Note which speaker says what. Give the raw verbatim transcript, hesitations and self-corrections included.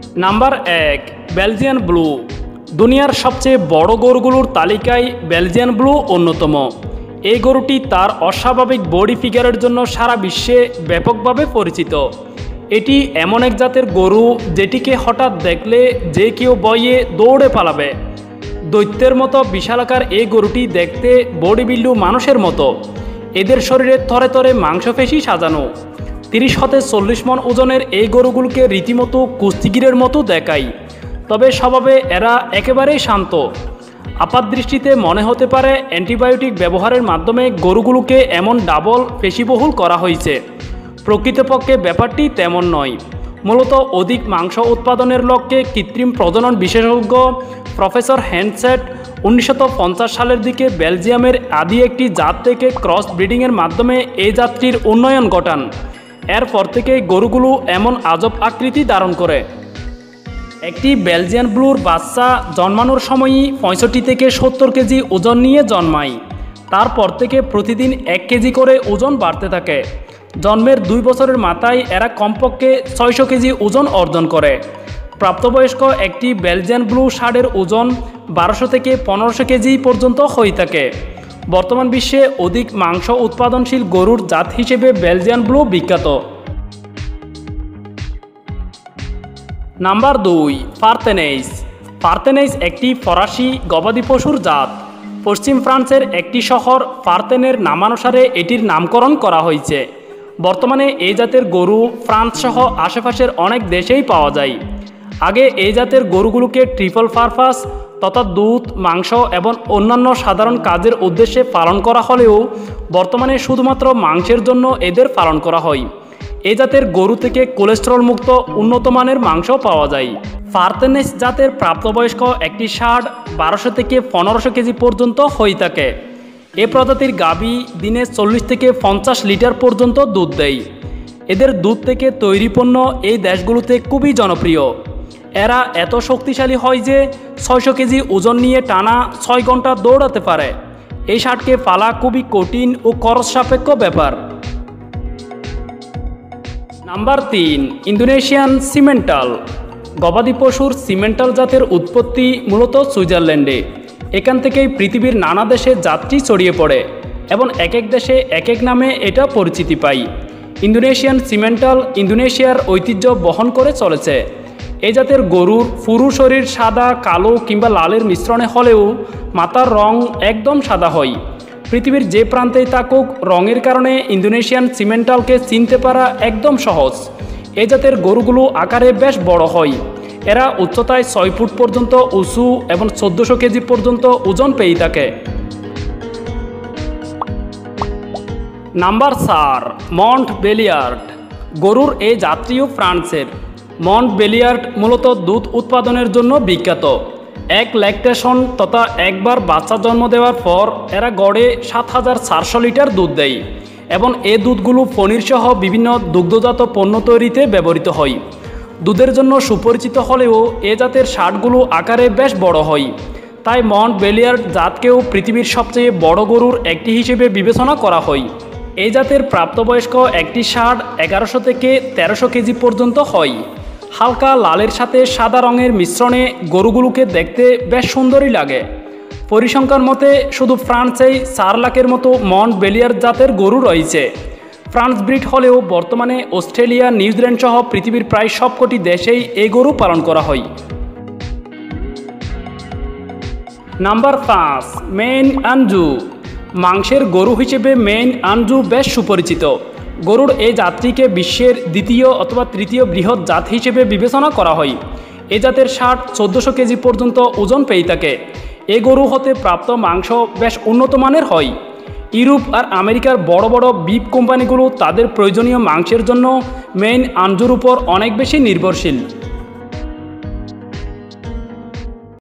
Speaker 1: Number এক, Belgian blue. দুনিয়ার সবচেয়ে বড় গরুগুলোর তালিকায় বেলজিয়ান ব্লু অন্যতম। এই গরুটি তার অস্বাভাবিক বডি ফিগারের জন্য সারা বিশ্বে ব্যাপকভাবে পরিচিত। এটি এমন এক জাতের গরু যেটিকে হঠাৎ দেখলে যে কেউ ভয়ে দৌড়ে পালাবে। দৈত্যের মতো বিশালাকার এই গরুটি দেখতে বডি বিল্ডু মানুষের মতো। এদের শরীরে থরে থরে মাংসপেশি সাজানো। তিরিশ হতে চল্লিশ মন ওজনের এই গরুগুলোকে রীতিমতো কুস্তিগিরের মতো দেখায়। তবে স্বভাবে এরা একেবারেই শান্ত। আপাতদৃষ্টিতে মনে হতে পারে অ্যান্টিবায়োটিক ব্যবহারের মাধ্যমে গরুগুলোকে এমন ডাবল পেশিবহুল করা হয়েছে। প্রকৃতপক্ষে ব্যাপারটি তেমন নয়। মূলত অধিক মাংস উৎপাদনের লক্ষ্যে কৃত্রিম প্রজনন বিশেষজ্ঞ প্রফেসর হ্যান্সেট উনিশশো পঞ্চাশ সালের দিকে বেলজিয়ামের আদি একটি জাত থেকে ক্রস ব্রিডিংয়ের মাধ্যমে এই জাতটির উন্নয়ন ঘটান। এরপর থেকে গরুগুলো এমন আজব আকৃতি ধারণ করে। একটি বেলজিয়ান ব্লুর বাচ্চা জন্মানোর সময়ই পঁয়ষট্টি থেকে সত্তর কেজি ওজন নিয়ে জন্মায়। তারপর থেকে প্রতিদিন এক কেজি করে ওজন বাড়তে থাকে। জন্মের দুই বছরের মাথায় এরা কমপক্ষে ছয়শো কেজি ওজন অর্জন করে। প্রাপ্তবয়স্ক একটি বেলজিয়ান ব্লু ষাঁড়ের ওজন বারোশো থেকে পনেরোশো কেজি পর্যন্ত হয়ে থাকে। বর্তমান বিশ্বে অধিক মাংস উৎপাদনশীল গরুর জাত হিসেবে বেলজিয়ান ব্লু বিখ্যাত। নাম্বার দুই, ফারতেনেইস। ফারতেনেইস একটি ফরাসি গবাদি পশুর জাত। পশ্চিম ফ্রান্সের একটি শহর ফারতেনের নামানুসারে এটির নামকরণ করা হয়েছে। বর্তমানে এই জাতের গরু ফ্রান্স সহ আশেপাশের অনেক দেশেই পাওয়া যায়। আগে এই জাতের গরুগুলোকে ট্রিপল পারপাস তথা দুধ, মাংস এবং অন্যান্য সাধারণ কাজের উদ্দেশ্যে পালন করা হলেও বর্তমানে শুধুমাত্র মাংসের জন্য এদের পালন করা হয়। এই জাতের গরু থেকে কোলেস্টেরল মুক্ত উন্নত মানের মাংস পাওয়া যায়। ফারতেনেস জাতের প্রাপ্তবয়স্ক একটি ষাঁড় বারোশো থেকে পনেরোশো কেজি পর্যন্ত হয়ে থাকে। এ প্রজাতির গাভী দিনে চল্লিশ থেকে পঞ্চাশ লিটার পর্যন্ত দুধ দেয়। এদের দুধ থেকে তৈরি পণ্য এই দেশগুলোতে খুবই জনপ্রিয়। এরা এত শক্তিশালী হয় যে ছয়শো কেজি ওজন নিয়ে টানা ছয় ঘন্টা দৌড়াতে পারে। এই ষাঁড়কে পালা খুবই কঠিন ও খরচ সাপেক্ষ ব্যাপার। নাম্বার তিন, ইন্দোনেশিয়ান সিমেন্টাল। গবাদি পশুর সিমেন্টাল জাতের উৎপত্তি মূলত সুইজারল্যান্ডে। এখান থেকেই পৃথিবীর নানা দেশে জাতটি ছড়িয়ে পড়ে এবং এক এক দেশে এক এক নামে এটা পরিচিতি পায়। ইন্দোনেশিয়ান সিমেন্টাল ইন্দোনেশিয়ার ঐতিহ্য বহন করে চলেছে। এই জাতের গরুর পুরো শরীর সাদা, কালো কিংবা লালের মিশ্রণে হলেও মাথার রং একদম সাদা হয়। পৃথিবীর যে প্রান্তেই থাকুক, রঙের কারণে ইন্দোনেশিয়ান সিমেন্টালকে চিনতে পারা একদম সহজ। এই জাতের গরুগুলো আকারে বেশ বড় হয়। এরা উচ্চতায় ছয় ফুট পর্যন্ত উঁচু এবং চোদ্দোশো কেজি পর্যন্ত ওজন পেয়ে থাকে। নাম্বার চার, মন্ট বেলিয়ার্ড। গরুর এই জাতটিও ফ্রান্সের। মন্ট বেলিয়ার্ড মূলত দুধ উৎপাদনের জন্য বিখ্যাত। এক ল্যাকটেশন তথা একবার বাচ্চা জন্ম দেওয়ার পর এরা গড়ে সাত হাজার চারশো লিটার দুধ দেয় এবং এই দুধগুলো পনির সহ বিভিন্ন দুগ্ধজাত পণ্য তৈরিতে ব্যবহৃত হয়। দুধের জন্য সুপরিচিত হলেও এ জাতের ষাঁড়গুলো আকারে বেশ বড় হয়। তাই মন্ট বেলিয়ার্ড জাতকেও পৃথিবীর সবচেয়ে বড় গরুর একটি হিসেবে বিবেচনা করা হয়। এই জাতের প্রাপ্তবয়স্ক একটি ষাঁড় এগারোশো থেকে তেরোশো কেজি পর্যন্ত হয়। হালকা লালের সাথে সাদা রঙের মিশ্রণে গরুগুলোকে দেখতে বেশ সুন্দরই লাগে। পরিসংখ্যান মতে শুধু ফ্রান্সেই চার লাখের মতো মন্ট বেলিয়ার্ড জাতের গরু রয়েছে। ফ্রান্স ব্রিড হলেও বর্তমানে অস্ট্রেলিয়া, নিউজিল্যান্ড সহ পৃথিবীর প্রায় সবকটি দেশেই এই গরু পালন করা হয়। নাম্বার পাঁচ, মেইন আনজু। মাংসের গরু হিসেবে মেইন আনজু বেশ সুপরিচিত। গরুর এই জাতটিকে বিশ্বের দ্বিতীয় অথবা তৃতীয় বৃহৎ জাত হিসেবে বিবেচনা করা হয়। এ জাতের ষাট চোদ্দোশো কেজি পর্যন্ত ওজন পেয়ে থাকে। এ গরু হতে প্রাপ্ত মাংস বেশ উন্নত মানের হয়। ইউরোপ আর আমেরিকার বড় বড় বিফ কোম্পানিগুলো তাদের প্রয়োজনীয় মাংসের জন্য মেইন আনজুর উপর অনেক বেশি নির্ভরশীল।